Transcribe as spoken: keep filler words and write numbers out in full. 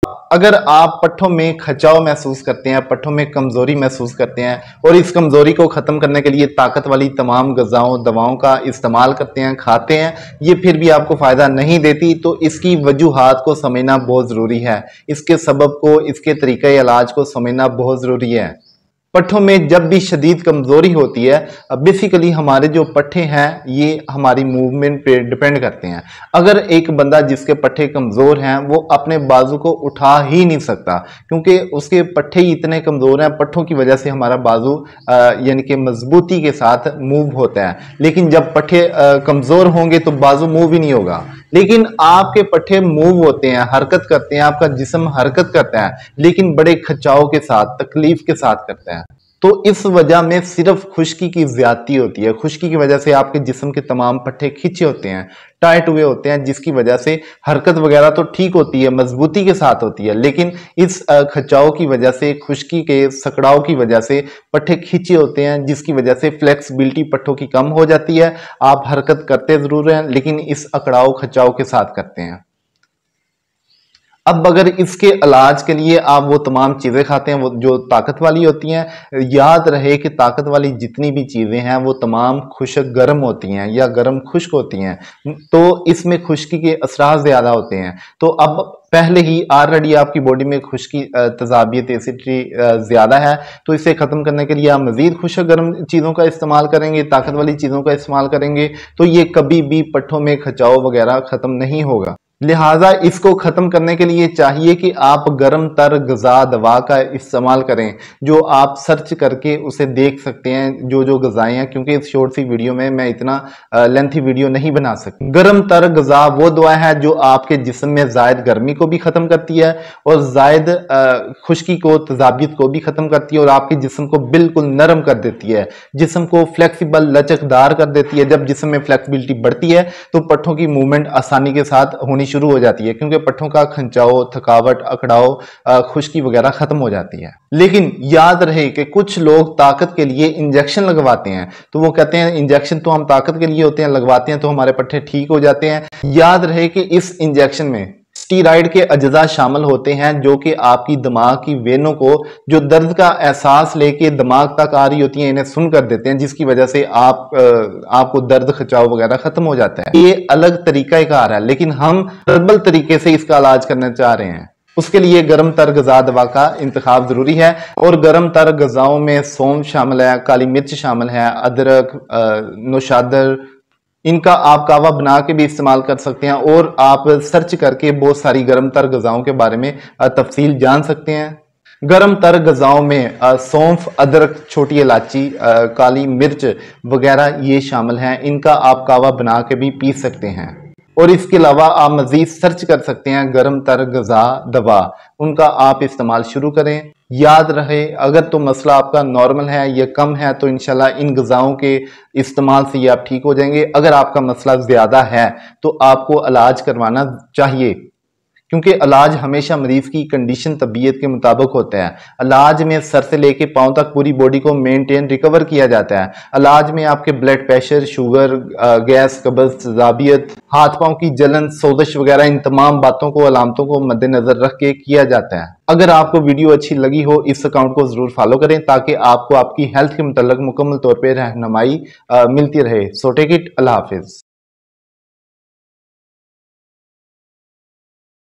अगर आप पट्ठों में खिंचाव महसूस करते हैं, पट्ठों में कमजोरी महसूस करते हैं और इस कमजोरी को खत्म करने के लिए ताकत वाली तमाम ग़िज़ाओं दवाओं का इस्तेमाल करते हैं, खाते हैं, ये फिर भी आपको फायदा नहीं देती, तो इसकी वजूहात को समझना बहुत जरूरी है। इसके सबब को, इसके तरीक़े इलाज को समझना बहुत जरूरी है। पट्ठों में जब भी शदीद कमजोरी होती है, बेसिकली हमारे जो पट्ठे हैं ये हमारी मूवमेंट पे डिपेंड करते हैं। अगर एक बंदा जिसके पट्ठे कमजोर हैं वो अपने बाजू को उठा ही नहीं सकता, क्योंकि उसके पट्ठे ही इतने कमजोर हैं, पट्ठों की वजह से हमारा बाजू यानी कि मजबूती के साथ मूव होता है। लेकिन जब पट्ठे कमजोर होंगे तो बाजू मूव ही नहीं होगा। लेकिन आपके पट्ठे मूव होते हैं, हरकत करते हैं, आपका जिस्म हरकत करता है, लेकिन बड़े खिंचाव के साथ, तकलीफ के साथ करता है। तो इस वजह में सिर्फ खुश्की की ज्यादती होती है। खुश्की की वजह से आपके जिस्म के तमाम पट्ठे खिंचे होते हैं, टाइट हुए होते हैं, जिसकी वजह से हरकत वगैरह तो ठीक होती है, मजबूती के साथ होती है, लेकिन इस खिंचाव की वजह से, खुश्की के सकड़ाव की वजह से पट्ठे खिंचे होते हैं, जिसकी वजह से फ्लेक्सिबिलिटी पट्ठों की कम हो जाती है। आप हरकत करते जरूर हैं लेकिन इस अकड़ाव खिंचाव के साथ करते हैं। अब अगर इसके इलाज के लिए आप वो तमाम चीज़ें खाते हैं वो जो ताकत वाली होती हैं, याद रहे कि ताकत वाली जितनी भी चीज़ें हैं वो तमाम खुश्क गर्म होती हैं या गर्म खुश्क होती हैं, तो इसमें खुश्की के असरार ज़्यादा होते हैं। तो अब पहले ही ऑलरेडी आपकी बॉडी में खुश्की, तजाबियत, एसिडिटी ज़्यादा है, तो इसे ख़त्म करने के लिए आप मज़ीद खुश्क गर्म चीज़ों का इस्तेमाल करेंगे, ताकत वाली चीज़ों का इस्तेमाल करेंगे, तो ये कभी भी पट्ठों में खिंचाव वगैरह ख़त्म नहीं होगा। लिहाजा इसको ख़त्म करने के लिए चाहिए कि आप गर्म तर ग़िज़ा दवा का इस्तेमाल करें, जो आप सर्च करके उसे देख सकते हैं जो जो ग़िज़ाएँ हैं, क्योंकि इस शॉर्ट सी वीडियो में मैं इतना लेंथी वीडियो नहीं बना सकती। गर्म तर ग़िज़ा वो दवा है जो आपके जिस्म में ज़ायद गर्मी को भी ख़त्म करती है और ज़ायद खुश्की को, तजाबियत को भी ख़त्म करती है और आपके जिस्म को बिल्कुल नरम कर देती है, जिस्म को फ्लेक्सिबल, लचकदार कर देती है। जब जिस्म में फ्लेक्सिबिलिटी बढ़ती है तो पट्ठों की मूवमेंट आसानी के साथ होनी शुरू हो जाती है, क्योंकि पट्ठों का खिंचाव, थकावट, अकड़ाव, खुश्की वगैरह खत्म हो जाती है। लेकिन याद रहे कि कुछ लोग ताकत के लिए इंजेक्शन लगवाते हैं, तो वो कहते हैं इंजेक्शन तो हम ताकत के लिए होते हैं, लगवाते हैं तो हमारे पट्ठे ठीक हो जाते हैं। याद रहे कि इस इंजेक्शन में स्टीरॉयड के अज्जा शामिल होते हैं जो कि आपकी दिमाग की वेनों को, जो दर्द का एहसास लेके दिमाग तक आ रही होती हैं, इन्हें सुन कर देते हैं, जिसकी वजह से आप आपको दर्द, खिंचाव वगैरह खत्म हो जाता है। ये अलग तरीका कार है, लेकिन हम हर्बल तरीके से इसका इलाज करना चाह रहे हैं। उसके लिए गर्म तर ग़िज़ा दवा का इंतखाब जरूरी है और गर्म तर ग़िज़ाओं में सौंफ शामिल है, काली मिर्च शामिल है, अदरक, नौशादर, इनका आप कावा बना के भी इस्तेमाल कर सकते हैं और आप सर्च करके बहुत सारी गर्म तर ग़िज़ाओं के बारे में तफसील जान सकते हैं। गर्म तर ग़िज़ाओं में सौंफ, अदरक, छोटी इलायची, काली मिर्च वगैरह ये शामिल हैं। इनका आप कावा बना के भी पी सकते हैं और इसके अलावा आप मज़ीद सर्च कर सकते हैं गर्म तर ग़िज़ा दवा, उनका आप इस्तेमाल शुरू करें। याद रहे अगर तो मसला आपका नॉर्मल है या कम है तो इंशाल्लाह इन ग़िज़ाओं के इस्तेमाल से ये आप ठीक हो जाएंगे। अगर आपका मसला ज़्यादा है तो आपको इलाज करवाना चाहिए, क्योंकि इलाज हमेशा मरीज की कंडीशन, तबीयत के मुताबिक होता है। इलाज में सर से लेके पांव तक पूरी बॉडी को मेंटेन, रिकवर किया जाता है। इलाज में आपके ब्लड प्रेशर, शुगर, गैस, कब्ज, तजाबियत, हाथ पांव की जलन, सोजिश वगैरह, इन तमाम बातों को, अलामतों को मद्देनजर रख के किया जाता है। अगर आपको वीडियो अच्छी लगी हो, इस अकाउंट को जरूर फॉलो करें ताकि आपको आपकी हेल्थ के मुतल्लिक मुकम्मल तौर पर रहनुमाई मिलती रहे। सो टेक इट, अल्लाह हाफिज।